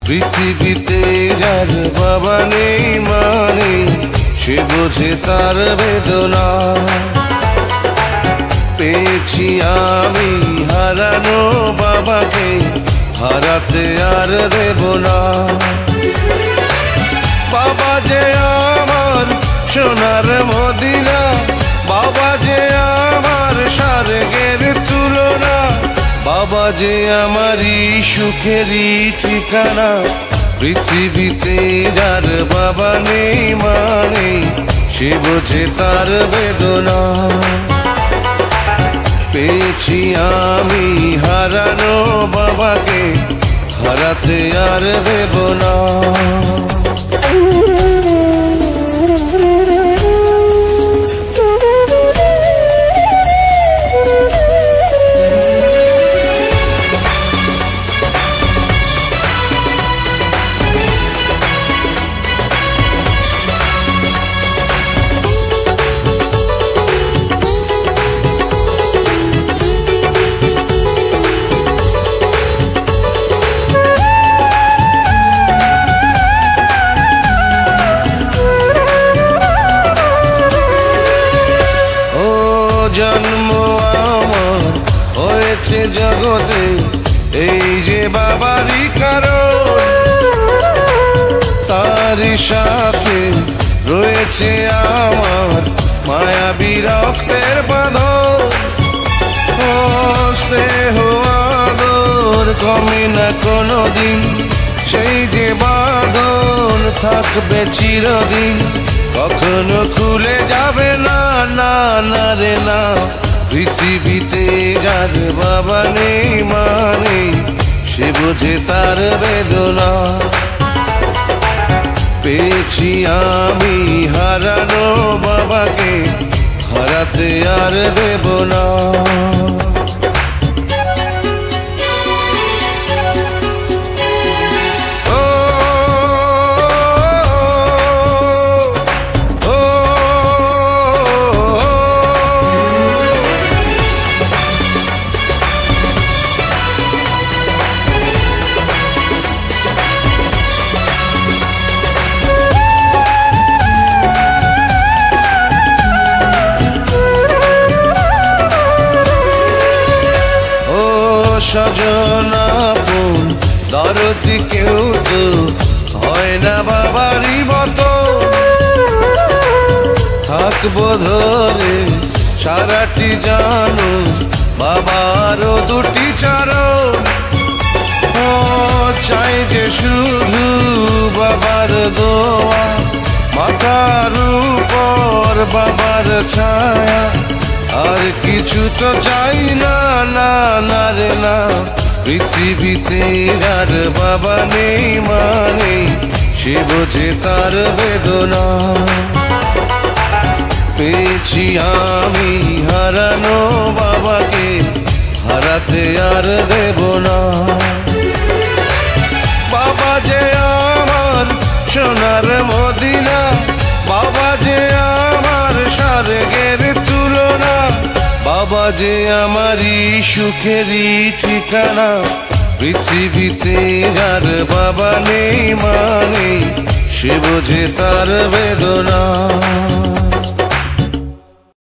পৃথিবীতে যার বাবা নেই মানে সে বোঝে তার বেদনা। পেয়েছি আমি হারানো বাবাকে, হারাতে আর দেব না। বাবা যে আমার সোনার মদিনা, বাবা যে আমার স্বর্গের তুলনা, বাবা যে আমারই সুখেরই ঠিকানা। পৃথিবীতে যার বাবা নেই মানে সে বোঝে তার বেদনা। পেয়েছি আমি হারানো বাবাকে, হারাতে আর দেব না। জন্ম আমার হয়েছে জগতে এই যে বাবারই কারণ, তারই সাথে রয়েছে আমার মায়াবী রক্তের বাঁধন। ও স্নেহ আদর কমে না কোনোদিন, সেই যে বাঁধন থাকবে চিরদিন, কখনো খুলে যাবে না, না না রে না। পৃথিবীতে যার বাবা নেই মানে সে বোঝে তার বেদনা। পেয়েছি আমি হারানো বাবাকে, হারাতে আর দেব না। স্বজন আপন দরদি কেউ তো হয় না বাবারই মতো। থাকবো ধরে সারাটি জানো বাবারও দুটি চরণ। ও চাই যে শুধু বাবার দোয়া, মাথার উপর বাবার ছায়া, আর কিছু তো চাই না, না না রে না। পৃথিবীতে যার বাবা নেই মানে সে বোঝে তার বেদনা। পেয়েছি আমি হারানো বাবাকে, হারাতে আর দেব না। বাবা যে আমার সোনার মদিনা, বাবা যে আমার স্বর্গের তুলনা, বাবা যে আমারই সুখেরই ঠিকানা। পৃথিবীতে যার বাবা নেই মানে সে বোঝে তার বেদনা।